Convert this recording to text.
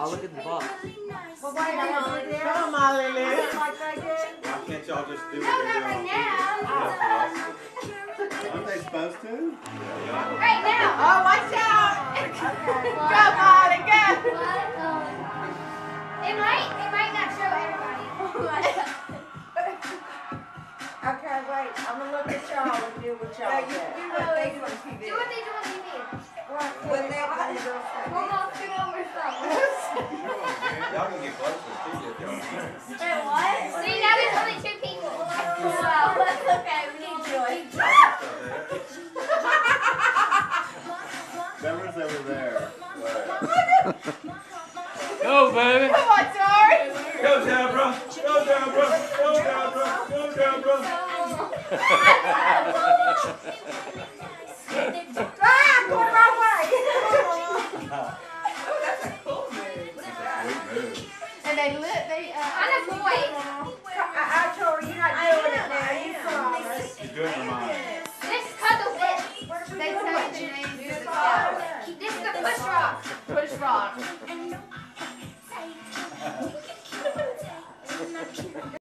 Oh, look at the box. Well, wait, come on, Molly. Like they did. Why can't y'all just do what No, they're not doing? right now. Aren't they supposed to? Right now. Oh, watch out. Okay. Go, Molly, go. It might not show everybody. Okay, wait. I'm going to look at y'all and do what y'all do. Do what they do on TV. When they Hold on, scoot over some. Y'all can get closer too if y'all want. Wait, what? See, now there's only 2 people. Wow, that's okay. We need joy. Deborah's over there. Go, baby. Come on, Tori. Go, Deborah! Go, Deborah! Go, Deborah! Go, Deborah! Go the wrong way. And they lit, I'm a boy. I told her, you're not doing it now. You promised. She's doing her mind. This is Cuddle Fit. They tell you the name. This is the push rock. Put